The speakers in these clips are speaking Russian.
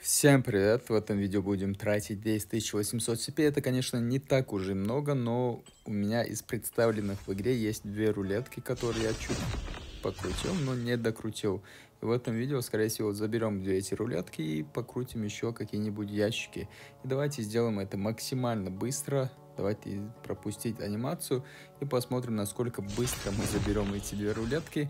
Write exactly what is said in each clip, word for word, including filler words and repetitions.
Всем привет! В этом видео будем тратить десять тысяч восемьсот си пи. Это, конечно, не так уже много, но у меня из представленных в игре есть две рулетки, которые я чуть покрутил, но не докрутил. И в этом видео, скорее всего, заберем две эти рулетки и покрутим еще какие-нибудь ящики. И давайте сделаем это максимально быстро. Давайте пропустить анимацию и посмотрим, насколько быстро мы заберем эти две рулетки.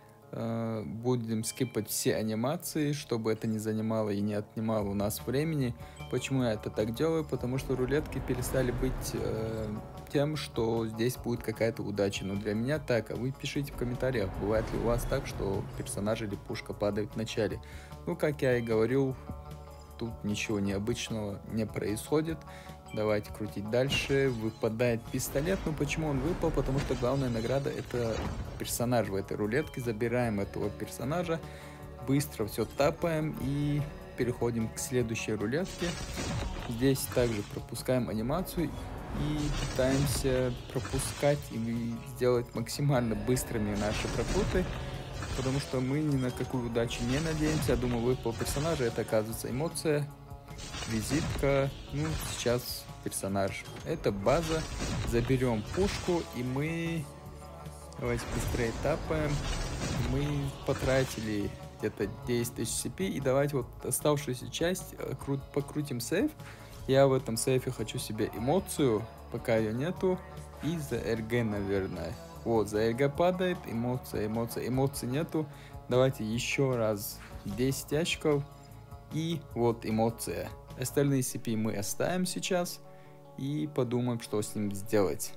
Будем скипать все анимации, чтобы это не занимало и не отнимало у нас времени. Почему я это так делаю? Потому что рулетки перестали быть э, тем, что здесь будет какая-то удача. Но для меня так, а вы пишите в комментариях, бывает ли у вас так, что персонаж или пушка падает в начале. Ну, как я и говорил, тут ничего необычного не происходит. Давайте крутить дальше. Выпадает пистолет. Ну почему он выпал? Потому что главная награда — это персонаж в этой рулетке. Забираем этого персонажа. Быстро все тапаем и переходим к следующей рулетке. Здесь также пропускаем анимацию и пытаемся пропускать и сделать максимально быстрыми наши прокруты. Потому что мы ни на какую удачу не надеемся. Я думаю, выпал персонажа. Это, оказывается, эмоция. Визитка. Ну, сейчас персонаж. Это база. Заберем пушку, и мы... Давайте быстрее тапаем. Мы потратили где-то десять тысяч си пи. И давайте вот оставшуюся часть покрутим сейф. Я в этом сейфе хочу себе эмоцию, пока ее нету. И за эр джи, наверное. Вот, за эр джи падает. Эмоция, эмоция, эмоций нету. Давайте еще раз десять ящиков. И вот эмоция. Остальные си пи мы оставим сейчас и подумаем, что с ним сделать.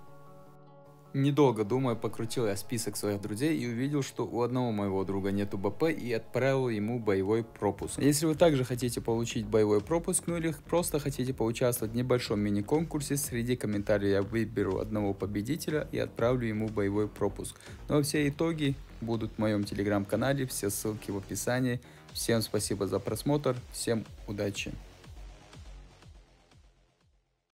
Недолго думая, покрутил я список своих друзей и увидел, что у одного моего друга нету бэ пэ, и отправил ему боевой пропуск. Если вы также хотите получить боевой пропуск, ну или просто хотите поучаствовать в небольшом мини-конкурсе, среди комментариев я выберу одного победителя и отправлю ему боевой пропуск. Ну а все итоги будут в моем телеграм-канале, все ссылки в описании. Всем спасибо за просмотр, всем удачи!